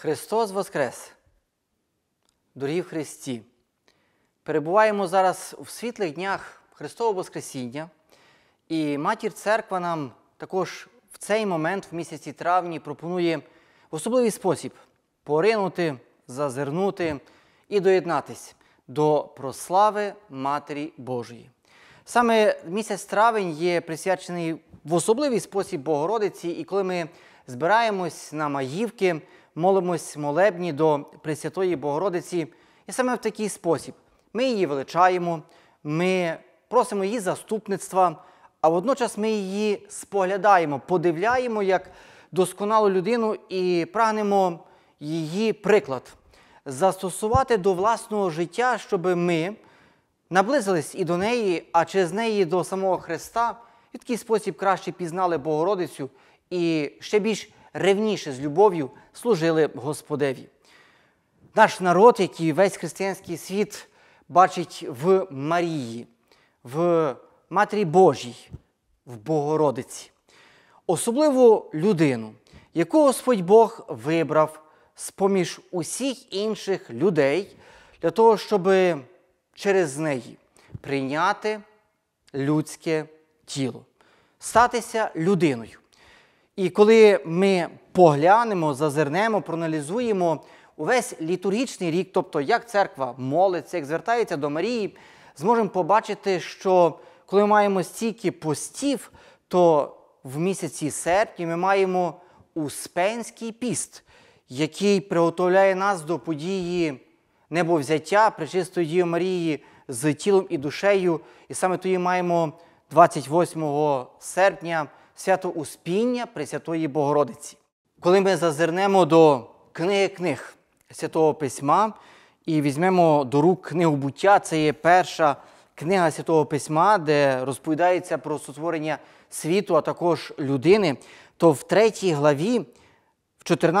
Христос Воскрес! Дорогі в Христі! Перебуваємо зараз в світлих днях Христового Воскресіння, і Матір Церква нам також в цей момент, в місяці травні, пропонує в особливий спосіб поринути, зазирнути і доєднатись до прослави Матері Божої. Саме місяць травень є присвячений в особливий спосіб Богородиці, і коли ми збираємось на Маївки, молимось молебні до Пресвятої Богородиці, і саме в такий спосіб ми її величаємо, ми просимо її заступництва, а водночас ми її споглядаємо, подивляємо як досконалу людину і прагнемо її приклад застосувати до власного життя, щоб ми наблизились і до неї, а через неї до самого Христа, і в такий спосіб краще пізнали Богородицю і ще більш ревніше з любов'ю служили Господеві. Наш народ, як і весь християнський світ, бачить в Марії, в Матері Божій, в Богородиці особливу людину, яку Господь Бог вибрав з-поміж усіх інших людей для того, щоб через неї прийняти людське тіло, статися людиною. І коли ми поглянемо, зазирнемо, проаналізуємо увесь літургічний рік, тобто як церква молиться, як звертається до Марії, зможемо побачити, що коли ми маємо стільки постів, то в місяці серпні ми маємо Успенський піст, який приготовляє нас до події небовзяття Пречистої Діви Марії з тілом і душею. І саме тоді маємо 28 серпня свято Успіння Пресвятої Богородиці. Коли ми зазирнемо до книги книг Святого Письма і візьмемо до рук книгу Буття, це є перша книга Святого Письма, де розповідається про сотворення світу, а також людини, то в 3 главі, в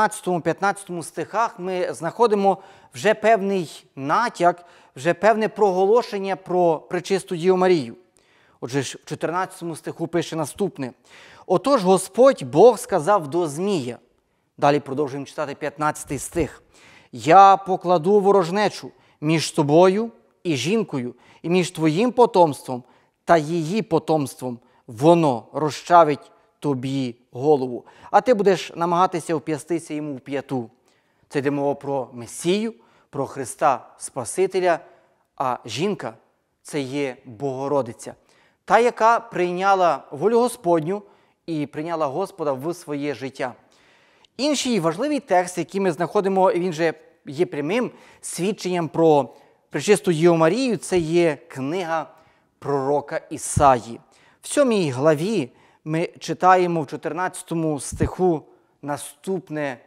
14-15 стихах ми знаходимо вже певний натяк, вже певне проголошення про Пречисту Діву Марію. Отже, в 14 стиху пише наступне. «Отож Господь Бог сказав до Змія». Далі продовжуємо читати 15 стих. «Я покладу ворожнечу між тобою і жінкою, і між твоїм потомством та її потомством. Воно розчавить тобі голову, а ти будеш намагатися вп'ястися йому в п'яту». Це йде мова про Месію, про Христа Спасителя, а жінка – це є Богородиця. Та, яка прийняла волю Господню і прийняла Господа в своє життя. Інший важливий текст, який ми знаходимо, він же є прямим свідченням про Пречисту Діву Марію, це є книга пророка Ісаї. В 7 главі ми читаємо в 14 стиху наступне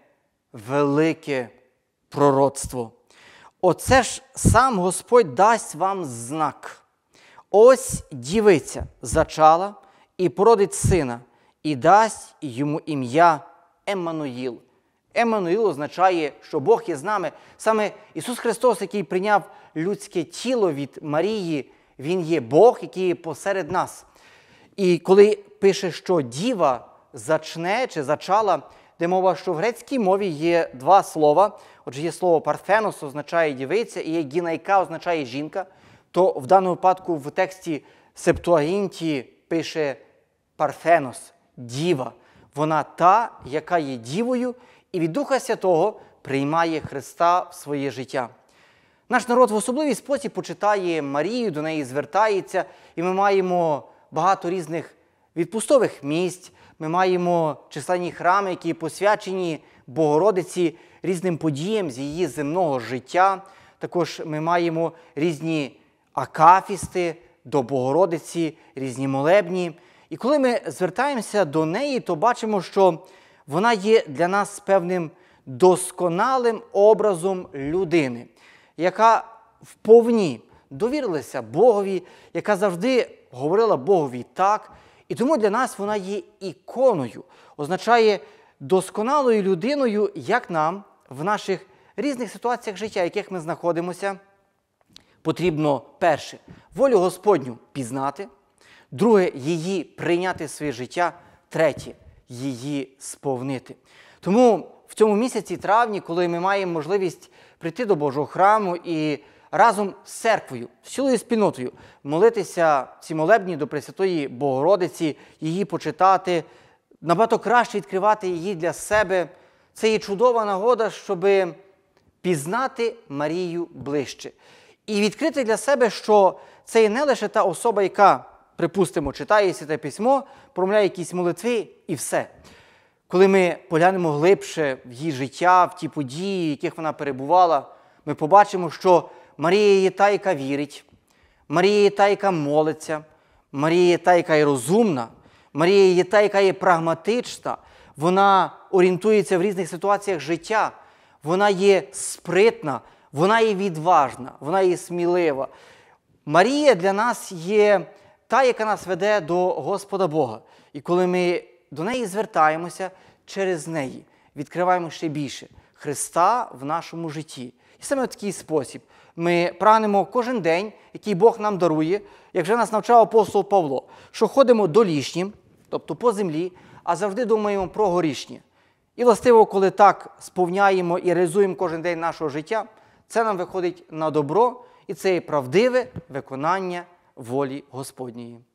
велике пророцтво. «Оце ж сам Господь дасть вам знак. Ось дівиця зачала і породить сина, і дасть йому ім'я Еммануїл». Еммануїл означає, що Бог є з нами. Саме Ісус Христос, який прийняв людське тіло від Марії, Він є Бог, який є посеред нас. І коли пише, що діва зачне чи зачала, де мова, що в грецькій мові є два слова. Отже, є слово «парфенос» означає дівиця, і є «гінайка» означає жінка. То в даному випадку в тексті Септуагінті пише «парфенос» – діва. Вона та, яка є дівою, і від Духа Святого приймає Христа в своє життя. Наш народ в особливий спосіб почитає Марію, до неї звертається, і ми маємо багато різних відпустових місць, ми маємо численні храми, які посвячені Богородиці різним подіям з її земного життя. Також ми маємо різні акафісти до Богородиці, різні молебні. І коли ми звертаємося до неї, то бачимо, що вона є для нас певним досконалим образом людини, яка вповні довірилася Богові, яка завжди говорила Богові «так». І тому для нас вона є іконою, означає досконалою людиною, як нам в наших різних ситуаціях життя, в яких ми знаходимося, потрібно, перше, волю Господню пізнати, друге, її прийняти в своє життя, третє, її сповнити. Тому в цьому місяці травні, коли ми маємо можливість прийти до Божого храму і разом з церквою, з цілою спільнотою молитися ці молебні до Пресвятої Богородиці, її почитати, набагато краще відкривати її для себе. Це є чудова нагода, щоб пізнати Марію ближче. І відкрити для себе, що це є не лише та особа, яка, припустимо, читає Святе Письмо, промовляє якісь молитви і все. Коли ми поглянемо глибше в її життя, в ті події, в яких вона перебувала, ми побачимо, що Марія є та, яка вірить, Марія є та, яка молиться, Марія є та, яка є розумна, Марія є та, яка є прагматична, вона орієнтується в різних ситуаціях життя, вона є спритна, вона є відважна, вона є смілива. Марія для нас є та, яка нас веде до Господа Бога. І коли ми до неї звертаємося, через неї відкриваємо ще більше Христа в нашому житті. І саме в такий спосіб ми прагнемо кожен день, який Бог нам дарує, як вже нас навчав апостол Павло, що ходимо долішнім, тобто по землі, а завжди думаємо про горішнє. І властиво, коли так сповняємо і реалізуємо кожен день нашого життя, це нам виходить на добро, і це є правдиве виконання волі Господньої.